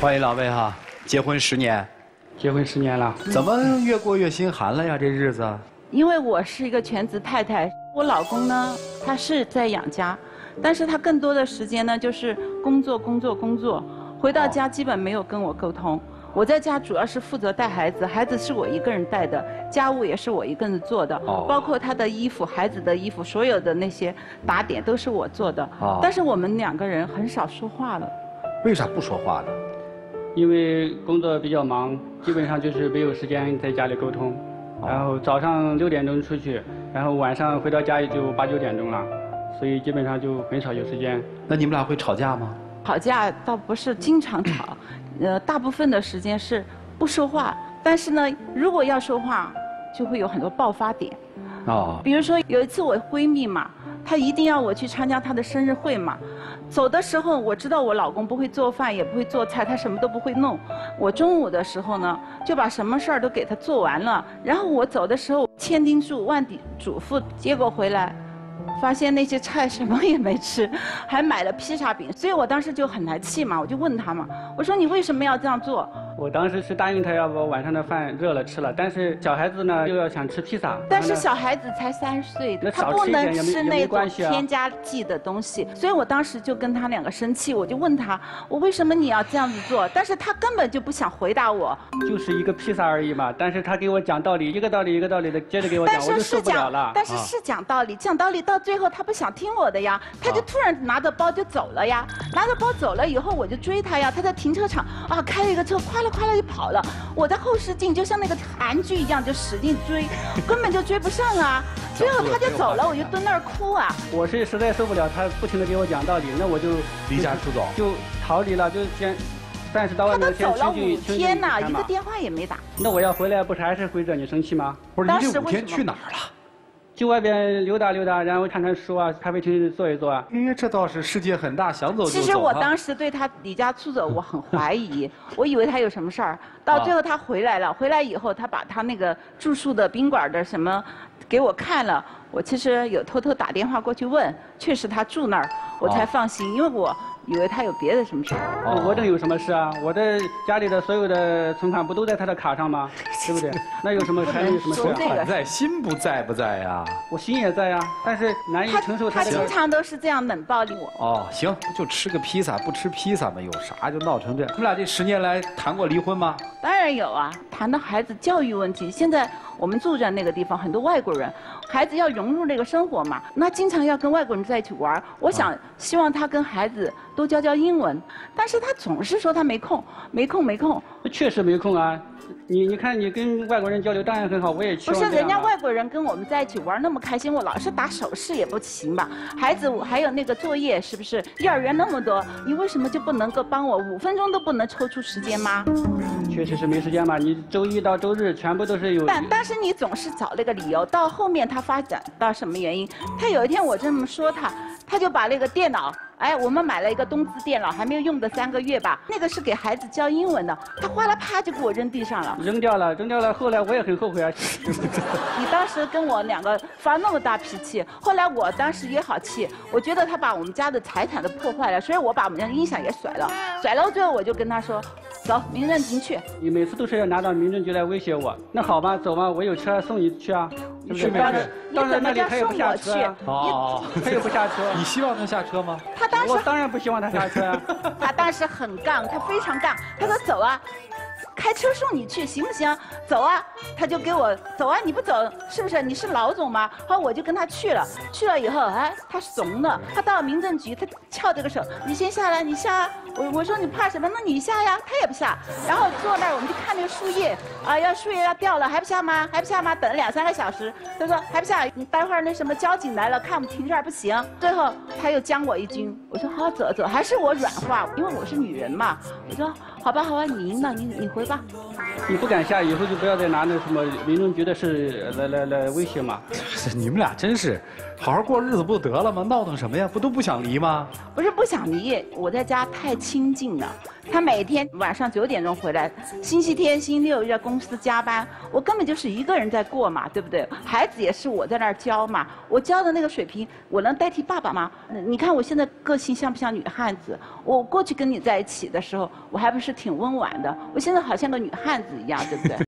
欢迎两位哈，结婚10年， 结婚10年了， 怎么越过越心寒了呀？这日子？ 因为我是一个全职太太，我老公呢，他是在养家，但是他更多的时间呢就是工作，回到家基本没有跟我沟通。我在家主要是负责带孩子，孩子是我一个人带的，家务也是我一个人做的，包括他的衣服、孩子的衣服，所有的那些打点都是我做的。但是我们2个人很少说话了。 为啥不说话呢？ 因为工作比较忙，基本上就是没有时间在家里沟通。然后早上6点钟出去，然后晚上回到家也就8、9点钟了，所以基本上就很少有时间。 那你们俩会吵架吗？ 吵架倒不是经常吵，大部分的时间是不说话。但是呢，如果要说话，就会有很多爆发点。比如说有一次我闺蜜嘛，她一定要我去参加她的生日会嘛。走的时候我知道我老公不会做饭，也不会做菜，他什么都不会弄。我中午的时候呢，就把什么事儿都给他做完了。然后我走的时候千叮嘱万嘱咐，结果回来发现那些菜什么也没吃，还买了披萨饼。所以我当时就很来气嘛，我就问他嘛，我说你为什么要这样做？ 我当时是答应他要把晚上的饭热了吃了，但是小孩子呢又要想吃披萨。 但是小孩子才3岁，他不能吃那种添加剂的东西，所以我当时就跟他2个生气，我就问他，我为什么你要这样子做？但是他根本就不想回答我。 就是一个披萨而已嘛，但是他给我讲道理，一个道理的接着给我讲，我就受不了了。 但是讲道理，讲道理到最后他不想听我的呀，他就突然拿着包就走了呀，拿着包走了以后我就追他呀，他在停车场开了一个车，咵啦就跑了，我在后视镜就像那个韩剧一样就使劲追，根本就追不上啊，最后他就走了，我就蹲那儿哭啊。 我是实在受不了他不停地给我讲道理，那我就离家出走， 就逃离了，就先暂时到外面先他都走了5天呢，一个电话也没打。 那我要回来不是还是会惹你生气吗？ 不是，你这5天去哪儿了？ 就外边溜达溜达，然后看看书啊，咖啡厅坐一坐啊。 这倒是世界很大，想走就走。 其实我当时对他离家出走我很怀疑，我以为他有什么事儿。到最后他回来了，回来以后他把他那个住宿的宾馆的什么给我看了，我其实有偷偷打电话过去问，确实他住那儿，我才放心，因为我以为他有别的什么事儿。 我这有什么事啊？我的家里的所有的存款不都在他的卡上吗？对不对？那有什么还有什么事啊？ 款在心不在呀？ 我心也在呀，但是难以承受他经常都是这样冷暴力我。 行，就吃个披萨，不吃披萨嘛，有啥就闹成这？你们俩这10年来谈过离婚吗？ 当然有啊，谈到孩子教育问题。现在我们住在那个地方，很多外国人，孩子要融入那个生活嘛，那经常要跟外国人在一起玩。我希望他跟孩子多教英文，但是他总是说他没空。 确实没空啊。你看你跟外国人交流当然很好，我也期望。 不是人家外国人跟我们在一起玩那么开心，我老是打手势也不行吧？孩子还有那个作业是不是？幼儿园那么多，你为什么就不能够帮我5分钟都不能抽出时间吗？ 确实是没时间嘛，你周一到周日全部都是有。 但是你总是找那个理由，到后面他发展到什么原因？他有一天我这么说他就把那个电脑。我们买了一个东芝电脑，还没有用的3个月吧，那个是给孩子教英文的，他哗啦啪就给我扔地上了。 扔掉了，后来我也很后悔啊。 你当时跟我2个发那么大脾气，后来我当时也好气，我觉得他把我们家的财产都破坏了，所以我把我们家音响也甩了，最后我就跟他说，走，民政局去。 你每次都是要拿到民政局来威胁我，那好吧，走吧，我有车送你去啊。 你去没去？ 你怎么叫送我去？ 他也不下车。 你希望他下车吗？ 我当然不希望他下车啊。 他当时很杠，他非常杠。他说走啊，开车送你去行不行？走啊，他就给我走啊，你不走是不是？你是老总吗？好，我就跟他去了。去了以后，他怂了。他到民政局，他翘着个手，你先下来，你下啊。我说你怕什么？那你下呀，他也不下。然后坐那儿，我们就看那个树叶树叶要掉了，还不下吗？等了2、3个小时。他说还不下，你待会儿那什么交警来了，看我们停这儿不行。最后他又将我一军，我说好走，还是我软化，因为我是女人嘛。我说好吧，你赢了，你回吧。 你不敢下，以后就不要再拿那什么民政局的事来威胁嘛。 你们俩真是，好好过日子不得了吗？闹腾什么呀？不都不想离吗？ 不是不想离，我在家太清静了。他每天晚上9点钟回来，星期天、星期六在公司加班，我根本就是一个人在过嘛，对不对？孩子也是我在那儿教嘛，我教的那个水平，我能代替爸爸吗？你看我现在个性像不像女汉子？我过去跟你在一起的时候，我还不是挺温婉的，我现在好像个女汉子一样，对不对？